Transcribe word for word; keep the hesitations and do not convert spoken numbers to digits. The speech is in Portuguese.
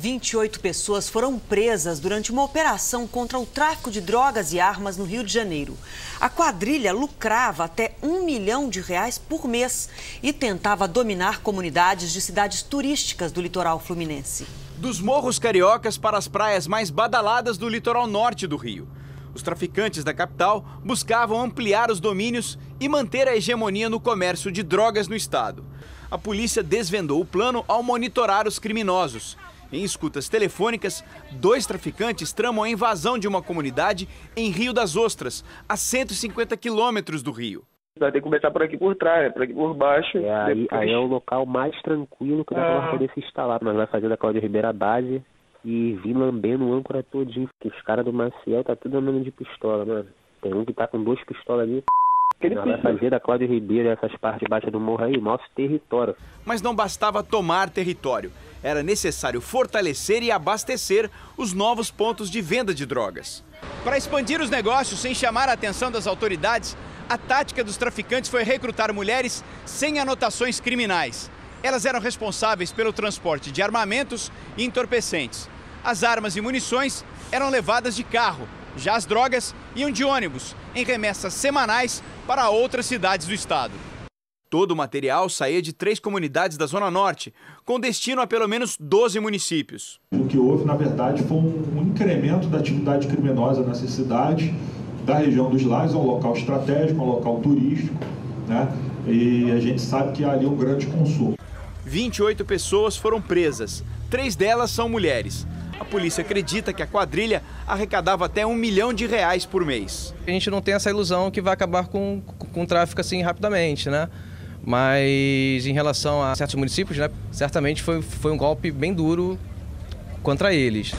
vinte e oito pessoas foram presas durante uma operação contra o tráfico de drogas e armas no Rio de Janeiro. A quadrilha lucrava até um milhão de reais por mês e tentava dominar comunidades de cidades turísticas do litoral fluminense. Dos morros cariocas para as praias mais badaladas do litoral norte do Rio. Os traficantes da capital buscavam ampliar os domínios e manter a hegemonia no comércio de drogas no estado. A polícia desvendou o plano ao monitorar os criminosos. Em escutas telefônicas, dois traficantes tramam a invasão de uma comunidade em Rio das Ostras, a cento e cinquenta quilômetros do Rio. Vai ter que começar por aqui por trás, por aqui por baixo. É, aí, aí é o local mais tranquilo que dá ah. pra poder se instalar. Nós vai fazer da Cláudia Ribeiro a base e vir lambendo o âncora todinho. Porque os caras do Maciel tá tudo andando de pistola, mano. Tem um que tá com duas pistolas ali. Nós vai fazer da Cláudia Ribeiro essas partes baixas do morro aí, nosso território. Mas não bastava tomar território. Era necessário fortalecer e abastecer os novos pontos de venda de drogas. Para expandir os negócios sem chamar a atenção das autoridades, a tática dos traficantes foi recrutar mulheres sem anotações criminais. Elas eram responsáveis pelo transporte de armamentos e entorpecentes. As armas e munições eram levadas de carro. Já as drogas iam de ônibus, em remessas semanais para outras cidades do estado. Todo o material saía de três comunidades da Zona Norte, com destino a pelo menos doze municípios. O que houve, na verdade, foi um incremento da atividade criminosa nessa cidade, da região dos Lagos, é um local estratégico, um local turístico, né? E a gente sabe que há ali um grande consumo. vinte e oito pessoas foram presas, três delas são mulheres. A polícia acredita que a quadrilha arrecadava até um milhão de reais por mês. A gente não tem essa ilusão que vai acabar com, com, com o tráfico assim rapidamente, né? Mas em relação a certos municípios, né, certamente foi, foi um golpe bem duro contra eles.